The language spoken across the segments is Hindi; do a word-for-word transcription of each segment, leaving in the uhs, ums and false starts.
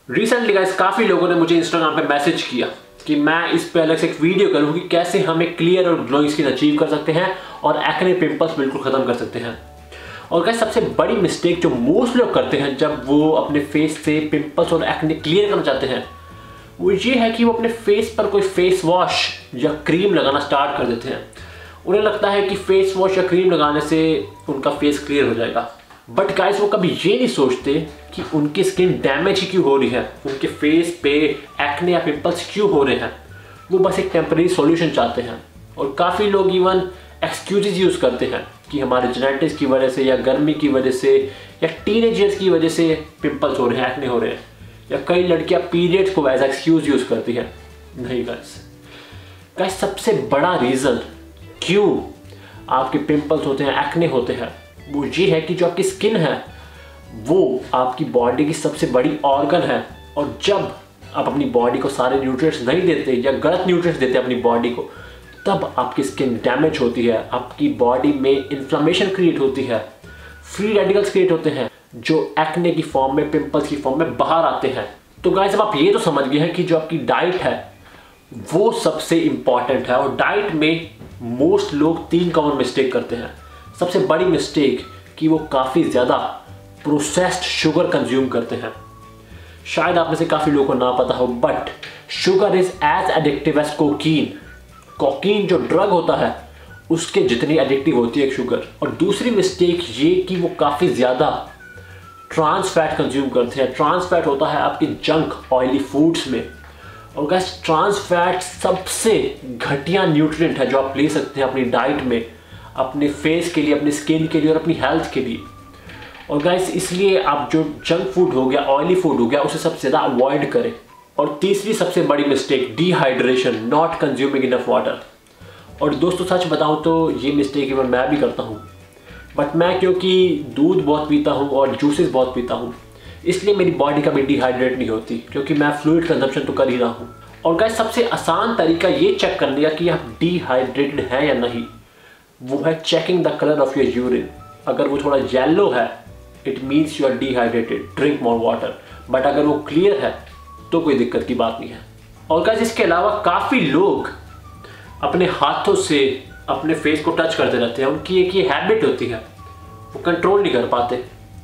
रिसेंटली गाइस काफ़ी लोगों ने मुझे इंस्टाग्राम पे मैसेज किया कि मैं इस पे अलग से एक वीडियो करूँ कि कैसे हम एक क्लियर और ग्लोइंग स्किन अचीव कर सकते हैं और एक्ने पिंपल्स बिल्कुल ख़त्म कर सकते हैं। और गाइस सबसे बड़ी मिस्टेक जो मोस्ट लोग करते हैं जब वो अपने फेस से पिंपल्स और एक्ने क्लियर करना चाहते हैं वो ये है कि वो अपने फेस पर कोई फेस वॉश या क्रीम लगाना स्टार्ट कर देते हैं। उन्हें लगता है कि फेस वॉश या क्रीम लगाने से उनका फेस क्लियर हो जाएगा, बट गाइस वो कभी ये नहीं सोचते कि उनकी स्किन डैमेज ही क्यों हो रही है, उनके फेस पे एक्ने या पिंपल्स क्यों हो रहे हैं। वो बस एक टेम्परेरी सॉल्यूशन चाहते हैं। और काफ़ी लोग इवन एक्सक्यूजेज यूज़ करते हैं कि हमारे जेनेटिक्स की वजह से या गर्मी की वजह से या टीनेजर्स की वजह से पिंपल्स हो रहे हैं, एक्ने हो रहे हैं, या कई लड़कियां पीरियड्स को एज एक्सक्यूज यूज़ करती हैं। नहीं गाइस, गाइस सबसे बड़ा रीज़न क्यों आपके पिंपल्स होते हैं, एक्ने होते हैं, वो ये है कि जो आपकी स्किन है वो आपकी बॉडी की सबसे बड़ी ऑर्गन है। और जब आप अपनी बॉडी को सारे न्यूट्रिएंट्स नहीं देते या गलत न्यूट्रिएंट्स देते अपनी बॉडी को, तब आपकी स्किन डैमेज होती है, आपकी बॉडी में इन्फ्लेमेशन क्रिएट होती है, फ्री रेडिकल्स क्रिएट होते हैं जो एक्ने की फॉर्म में, पिंपल्स की फॉर्म में बाहर आते हैं। तो गाइस अब आप ये तो समझ गए हैं कि जो आपकी डाइट है वो सबसे इंपॉर्टेंट है। और डाइट में मोस्ट लोग तीन कॉमन मिस्टेक करते हैं। सबसे बड़ी मिस्टेक कि वो काफ़ी ज़्यादा प्रोसेस्ड शुगर कंज्यूम करते हैं। शायद आप में से काफ़ी लोगों को ना पता हो, but sugar is as addictive as cocaine. Cocaine जो ड्रग होता है उसके जितनी एडिक्टिव होती है शुगर। और दूसरी मिस्टेक ये कि वो काफ़ी ज़्यादा ट्रांस फैट कंज्यूम करते हैं। ट्रांस फैट होता है आपके जंक ऑयली फूड्स में। और गाइस ट्रांस फैट सबसे घटिया न्यूट्रिएंट है जो आप ले सकते हैं अपनी डाइट में, अपने फेस के लिए, अपनी स्किन के लिए और अपनी हेल्थ के लिए। और गाइस इसलिए आप जो जंक फूड हो गया, ऑयली फूड हो गया, उसे सबसे ज़्यादा अवॉइड करें। और तीसरी सबसे बड़ी mistake dehydration, not consuming enough water. और दोस्तों सच बताऊं तो ये मिस्टेक इवन मैं भी करता हूँ, बट मैं क्योंकि दूध बहुत पीता हूँ और जूसेस बहुत पीता हूँ इसलिए मेरी बॉडी कभी डिहाइड्रेट नहीं होती, क्योंकि मैं फ्लूइड कंजप्शन तो कर ही रहा हूँ। और गाइस सबसे आसान तरीका ये चेक करने का कि आप डिहाइड्रेटेड हैं या नहीं, वो है checking the colour of your urine. अगर वो थोड़ा येलो है it means you are dehydrated, drink more water. But अगर वो क्लियर है तो कोई दिक्कत की बात नहीं है। और गाइस इसके अलावा काफ़ी लोग अपने हाथों से अपने फेस को टच करते रहते हैं। उनकी एक ये हैबिट होती है, वो कंट्रोल नहीं कर पाते।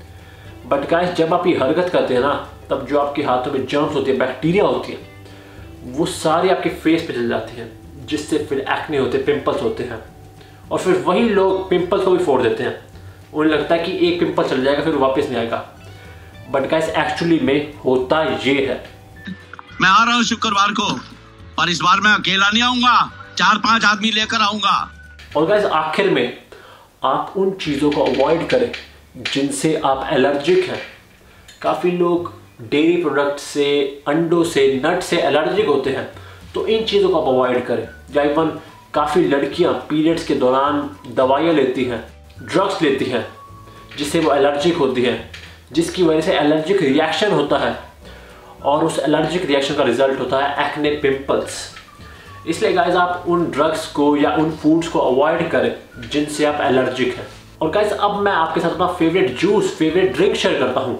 बट गाइस जब आप ये हरकत करते हैं ना, तब जो आपके हाथों में जर्म्स होती है, बैक्टीरिया होती है, वो सारे आपके फेस पे चल जाते हैं, जिससे फिर एक्ने होते हैं, पिंपल्स होते हैं। और फिर वही लोग पिंपल्स को भी फोड़ देते हैं। उन्हें लगता है कि एक पिंपल चल जाएगा फिर वापस नहीं आएगा। बट गाइस एक्चुअली में होता ये है। मैं आ रहा हूँ शुक्रवार को, और इस बार मैं अकेला नहीं आऊंगा, चार पांच आदमी लेकर आऊंगा। और गाइस आखिर में आप उन चीज़ों को अवॉइड करें जिनसे आप एलर्जिक हैं। काफ़ी लोग डेयरी प्रोडक्ट से, अंडों से, नट से एलर्जिक होते हैं, तो इन चीज़ों को आप अवॉइड करें। या इवन काफ़ी लड़कियां पीरियड्स के दौरान दवाइयाँ लेती हैं, ड्रग्स लेती हैं, जिससे वो एलर्जिक होती हैं, जिसकी वजह से एलर्जिक रिएक्शन होता है और उस एलर्जिक रिएक्शन का रिजल्ट होता है एक्ने, पिंपल्स। इसलिए गाइस आप उन ड्रग्स को या उन फूड्स को अवॉइड करें जिनसे आप एलर्जिक हैं। और गाइस अब मैं आपके साथ अपना favourite juice, favourite drink share करता हूँ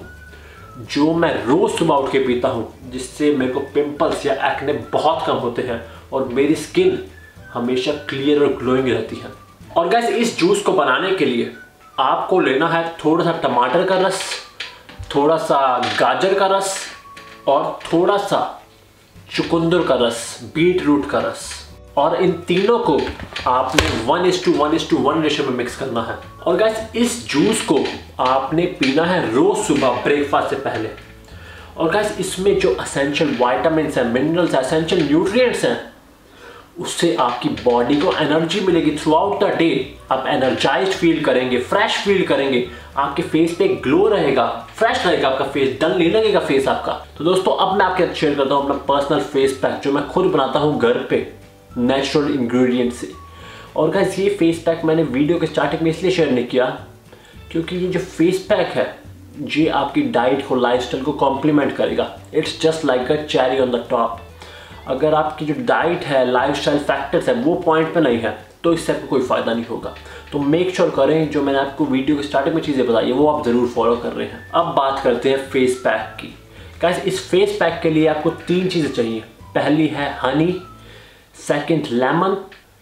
जो मैं रोज़ सुबह उठ के पीता हूँ, जिससे मेरे को पिंपल्स या एक्ने बहुत कम होते हैं और मेरी स्किन हमेशा क्लियर और ग्लोइंग रहती है। और गाइस इस जूस को बनाने के लिए आपको लेना है थोड़ा सा टमाटर का रस, थोड़ा सा गाजर का रस और थोड़ा सा चुकंदर का रस, बीट रूट का रस। और इन तीनों को आपने one is to one is to one ratio में मिक्स करना है। और गाइस इस जूस को आपने पीना है रोज सुबह ब्रेकफास्ट से पहले। और गाइस इसमें जो एसेंशियल विटामिन्स हैं, मिनरल्स, एसेंशियल न्यूट्रिएंट्स हैं, उससे आपकी बॉडी को एनर्जी मिलेगी थ्रू आउट द डे। आप एनर्जाइज्ड फील करेंगे, फ्रेश फील करेंगे, आपके फेस पे ग्लो रहेगा, फ्रेश रहेगा आपका फेस, डल नहीं लगेगा फेस आपका। तो दोस्तों अब मैं आपके साथ शेयर करता हूँ अपना पर्सनल फेस पैक जो मैं खुद बनाता हूँ घर पे नेचुरल इंग्रेडिएंट से। और गाइस ये फेस पैक मैंने वीडियो के स्टार्टिंग में इसलिए शेयर नहीं किया क्योंकि ये जो फेस पैक है ये आपकी डाइट को, लाइफस्टाइल को कॉम्प्लीमेंट करेगा। It's just like a cherry on the top. अगर आपकी जो डाइट है, लाइफस्टाइल फैक्टर्स है, वो पॉइंट पे नहीं है तो इससे आपको कोई फ़ायदा नहीं होगा। तो मेक श्योर करें जो मैंने आपको वीडियो के स्टार्टिंग में चीज़ें बताई है वो आप ज़रूर फॉलो कर रहे हैं। अब बात करते हैं फेस पैक की गाइस इस फेस पैक के लिए आपको तीन चीज़ें चाहिए। पहली है हनी, सेकंड लेमन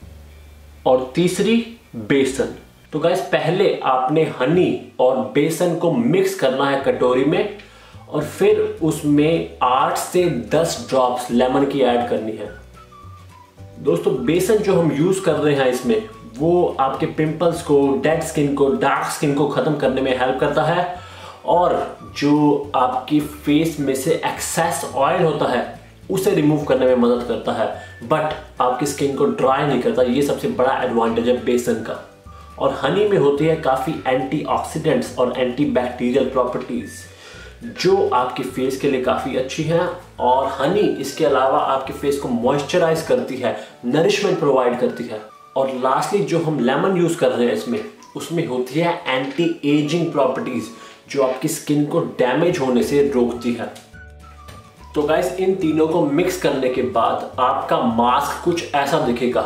और तीसरी बेसन। तो गाइस पहले आपने हनी और बेसन को मिक्स करना है कटोरी में और फिर उसमें आठ से दस ड्रॉप्स लेमन की ऐड करनी है। दोस्तों बेसन जो हम यूज़ कर रहे हैं इसमें वो आपके पिंपल्स को, डेड स्किन को, डार्क स्किन को ख़त्म करने में हेल्प करता है और जो आपकी फेस में से एक्सेस ऑयल होता है उसे रिमूव करने में मदद करता है, बट आपकी स्किन को ड्राई नहीं करता। ये सबसे बड़ा एडवांटेज है बेसन का। और हनी में होती है काफ़ी एंटीऑक्सीडेंट्स और एंटीबैक्टीरियल प्रॉपर्टीज़ जो आपके फेस के लिए काफ़ी अच्छी हैं। और हनी इसके अलावा आपके फेस को मॉइस्चराइज करती है, नरिशमेंट प्रोवाइड करती है। और लास्टली जो हम लेमन यूज़ कर रहे हैं इसमें, उसमें होती है एंटी एजिंग प्रॉपर्टीज़ जो आपकी स्किन को डैमेज होने से रोकती है। तो गाइस इन तीनों को मिक्स करने के बाद आपका मास्क कुछ ऐसा दिखेगा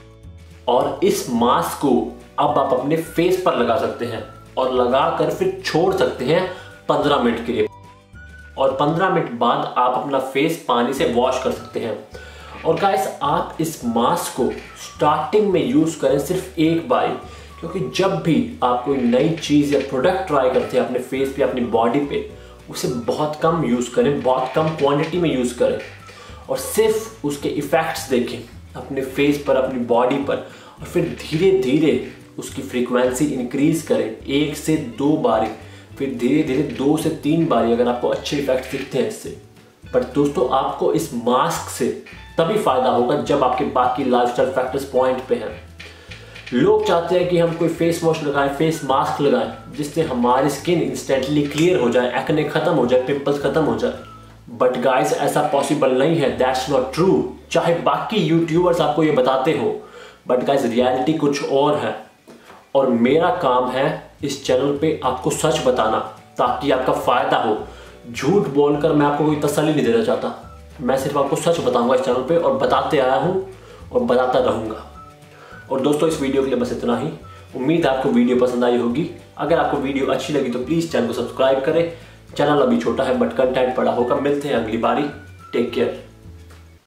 और इस मास्क को अब आप अपने फेस पर लगा सकते हैं और लगाकर फिर छोड़ सकते हैं पंद्रह मिनट के लिए। और पंद्रह मिनट बाद आप अपना फेस पानी से वॉश कर सकते हैं। और गाइस आप इस मास्क को स्टार्टिंग में यूज़ करें सिर्फ एक बार, क्योंकि जब भी आप कोई नई चीज़ या प्रोडक्ट ट्राई करते हैं अपने फेस पे, अपनी बॉडी पे, उसे बहुत कम यूज़ करें, बहुत कम क्वांटिटी में यूज़ करें और सिर्फ उसके इफ़ेक्ट्स देखें अपने फेस पर, अपनी बॉडी पर, और फिर धीरे धीरे उसकी फ्रीक्वेंसी इंक्रीज करें, एक से दो बारी, फिर धीरे धीरे दो से तीन बारी, अगर आपको अच्छे इफेक्ट दिखते हैं इससे। पर दोस्तों आपको इस मास्क से तभी फायदा होगा जब आपके बाकी लाइफस्टाइल फैक्टर्स पॉइंट पे हैं। लोग चाहते हैं कि हम कोई फेस वॉश लगाएं, फेस मास्क लगाएं, जिससे हमारी स्किन इंस्टेंटली क्लियर हो जाए, एक्ने खत्म हो जाए, पिंपल्स खत्म हो जाए। बट गाइस ऐसा पॉसिबल नहीं है, दैट्स नॉट ट्रू। चाहे बाकी यूट्यूबर्स आपको ये बताते हो, बट गाइस रियलिटी कुछ और है। और मेरा काम है इस चैनल पे आपको सच बताना ताकि आपका फायदा हो। झूठ बोलकर मैं आपको कोई तसल्ली नहीं देना चाहता, मैं सिर्फ आपको सच बताऊंगा इस चैनल पे, और बताते आया हूँ और बताता रहूँगा। और दोस्तों इस वीडियो के लिए बस इतना ही। उम्मीद है आपको वीडियो पसंद आई होगी। अगर आपको वीडियो अच्छी लगी तो प्लीज़ चैनल को सब्सक्राइब करें। चैनल अभी छोटा है बट कंटेंट बड़ा होगा। मिलते हैं अगली बारी। Take care.